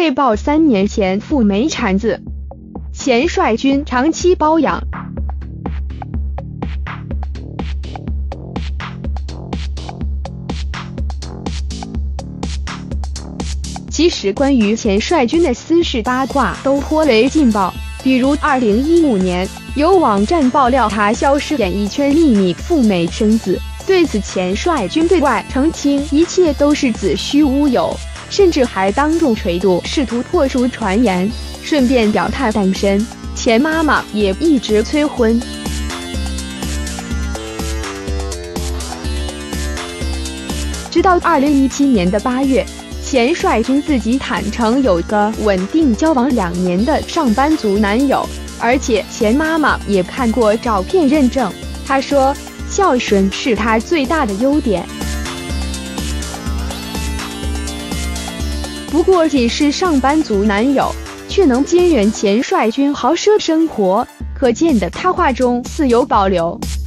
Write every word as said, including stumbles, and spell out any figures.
被曝三年前赴美产子，钱帅君长期包养。其实关于钱帅君的私事八卦都颇为劲爆，比如二零一五年有网站爆料他消失演艺圈秘密赴美生子，对此钱帅君对外澄清一切都是子虚乌有，甚至还当众锤度试图破除传言，顺便表态单身。钱妈妈也一直催婚。直到二零一七年的八月，钱帅君自己坦诚有个稳定交往两年的上班族男友，而且钱妈妈也看过照片认证。她说，孝顺是他最大的优点。不过仅是上班族男友，却能兼任钱帅君豪奢生活，可见的他话中似有保留。